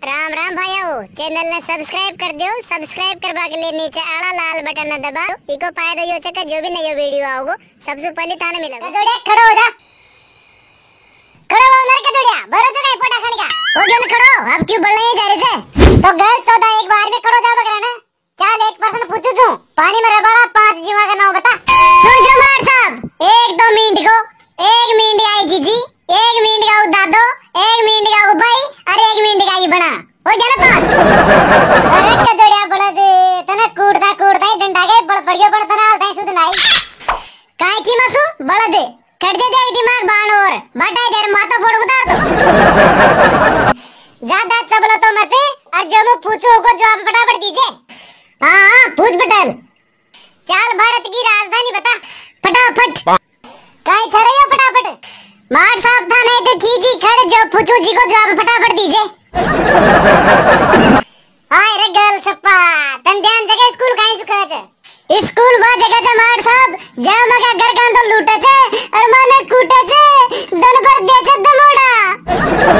राम राम भाइयों, चैनल ने सब्सक्राइब कर दियो। सब्सक्राइब करवा के लिए नीचे आला लाल बटन न दबाओ। इको फायदा यो चक्कर जो भी नयो वीडियो आओगो सबसे पहले थाने मिलेगा। जोड़िया खड़ो हो जा, खड़ो हो नर के जोड़िया बरो जगह पोटा खाने का हो गया ना। खड़ो अब क्यों बोल नहीं जा रहे से? तो घर 14 एक बार में खड़ो जा बकरा ना। चल एक पर्सन पूछू छू पानी में रबाड़ा 5 जीवा का नाम बता। सुन जमार साहब, 1-2 मिनट को 1 मिनट आई जीजी, 1 मिनट का दादो, 1 मिनट का भाई और 1 मिनट का ये बना हो गया ना 5। अरे कजोड़िया बड़ा दे तना कूड़ता ही डंडा के बड़ बढ़िया बड़ तना आलता है सुध नहीं काय की मसु बड़ा दे कट दे देख दिमाग बाण और बाटा इधर माथा फोड़ उतार दो। ज्यादा चबला तो मत और जो मैं पूछूं को जवाब फटाफट दीजिए। हां पूछ पटेल। चल भारत की राजधानी बता फटाफट। काय छरैया फटाफट मार साहब था नहीं तो कीजी खड़े जो पूछूं जी को जवाब फटाफट दीजिए। हाय रे गर्ल सप्पा तन ध्यान जगह स्कूल काई सुखा छे। स्कूल वा जगह छे मार साहब जा मगा घर कां तो लूटे छे और माने कूटे छे दन भर दे छे दमोड़ा।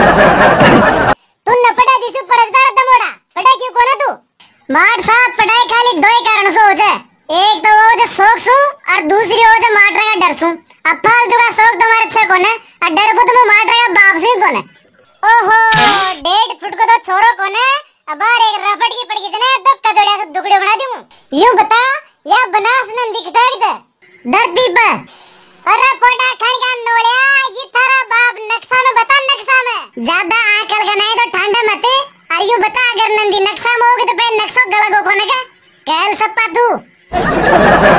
तू न पढ़ा दिसु पढ़दार दमोड़ा पढ़ाई क्यों कोना तू? मार साहब पढ़ाई खाली दो ही कारण से हो छे। एक तो वो जो शौक सु और दूसरी हो जो माटरा का डर सु। अब फालतू का शौक तुम्हारे अच्छा कोने और डर को तुम माटरा का बाप से कोने। ओहो 1.5 फुट को तो छोरो कोने अब एक रफट की पड़ गई तना तब कजोड़िया से दुगड़े बना दूं। यूं बता या बनास न दिखता है धरती पर। अरे पोटा खान का नोलिया ये थारा बाप नक्शा में बता। नक्शा में ज्यादा अकल का नहीं तो ठंडा मत और यूं बता अगर नंदी नक्शा में होगी तो पहले नक्शा गलत को कोने का कहल सप्पा तू।